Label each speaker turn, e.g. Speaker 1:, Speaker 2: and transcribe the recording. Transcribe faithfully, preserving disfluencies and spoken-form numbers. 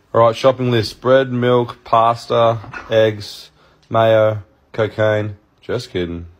Speaker 1: All right, shopping list. Bread, milk, pasta, eggs, mayo, cocaine. Just kidding.